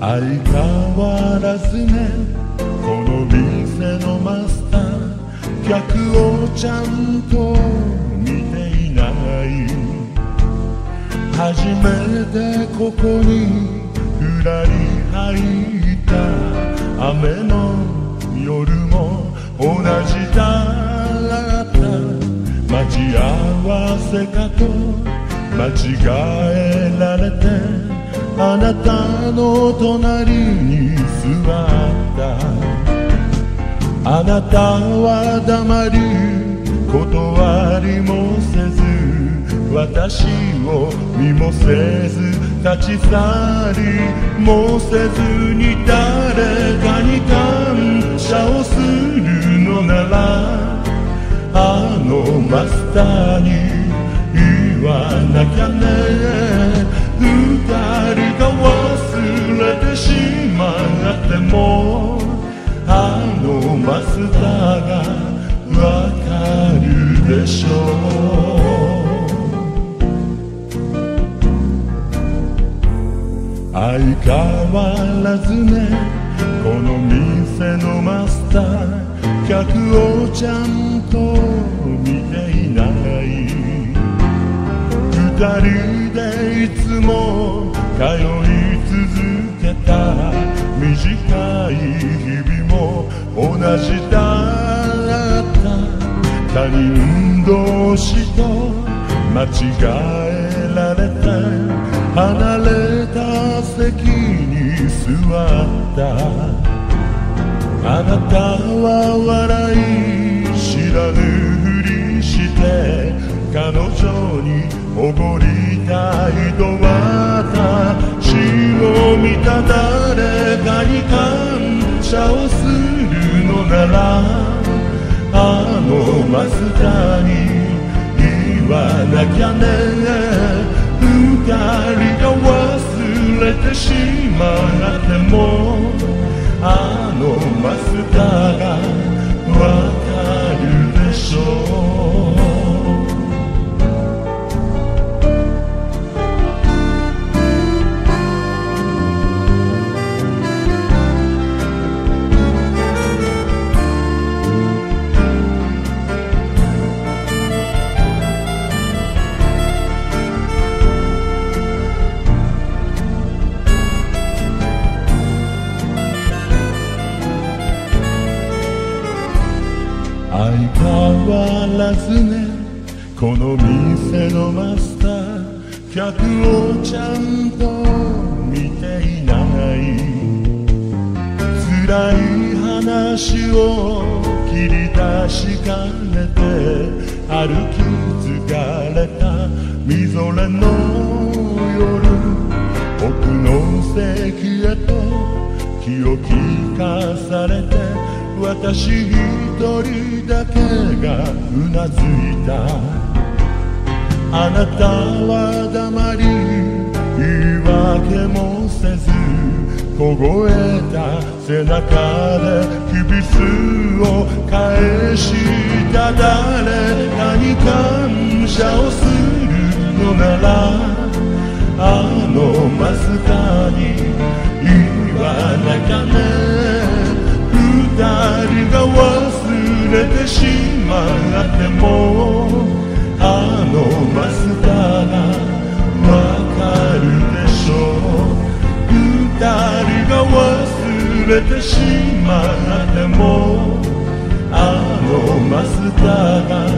相変わらずね、この店のマスター、客をちゃんと見ていない。初めてここにふらり入った雨の夜も同じだった。待ち合わせかと間違えられて、あなたの隣に座った。あなたは黙り断りもせず、私を見もせず立ち去りもせずに、誰かに感謝をするのなら、あのマスターに言わなきゃね。二人が忘れてしまっても、あのマスターがわかるでしょう。相変わらずね、この店のマスター、客をちゃんと見ていない。二人でいつも通い続けた短い日々も同じだった。他人同士と間違えられて、離れた席に座った。あなたは笑い知らぬふりして、彼女におごりたいと私を見た。誰かに感謝をするのなら、あのマスターに言わなきゃね。二人が忘れてしまっても、あのマスターがわかるでしょう。相変わらずね、この店のマスター、客をちゃんと見ていない。辛い話を切り出しかねて、歩き疲れたみぞれの夜、奥の席へと気を利かされて、私一人だけがうなずいた。あなたは黙り言い訳もせず、凍えた背中できびすを返した。誰かに感謝をするのなら、あのマスターに言わなきゃね。二人が忘れてしまっても、あのマスターがわかるでしょう。二人が忘れてしまっても、あのマスターが